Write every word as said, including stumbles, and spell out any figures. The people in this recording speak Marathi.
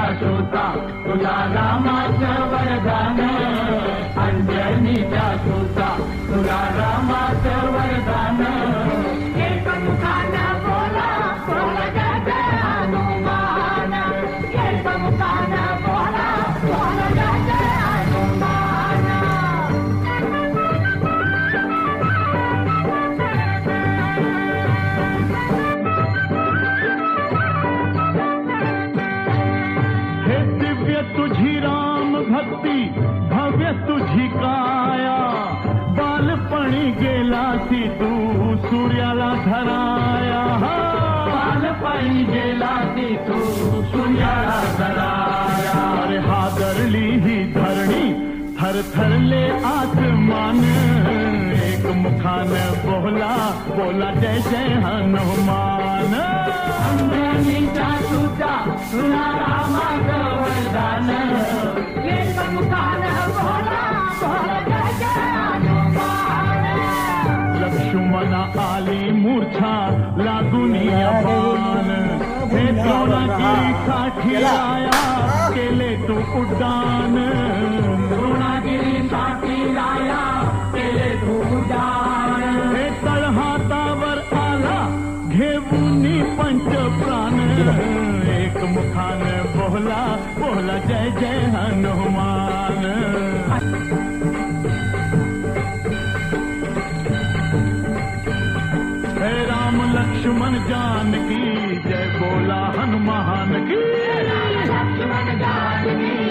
सुता तुला रामाचं वरदान अंजनीच्या सुता तुला रामाचं वरदान एक मुखानं बोला बोला जय जय हनुमान एक मुखानं बोला बोला जय जय हनुमान हे दिव्य तुझी राम भक्ती भव्य तुझी काया बालपणी गेलासी तू सूर्याला धराया बालपणी गेलासी तू सूर्याला धराया अरे हादरली ही धरणी थरथरले आसमान एक मुखान बोला बोला जय जय हनुमान अंजनीच्या सुता तुला रामाचं वरदान एक मुखानं बोला बोला जय जय हनुमान लक्ष्मणा आली मूर्छा लागून बाण हे द्रोणागिरी साठी राया केले तू उड्डाण द्रोणागिरी साठी राया केले तू उड्डाण हे तळहातावर आला घेऊन पंच प्राण एक मुखान बोला बोला जय जय हनुमान हे राम लक्ष्मण जानकी जय बोला हनुमान की लक्ष्मण जानकी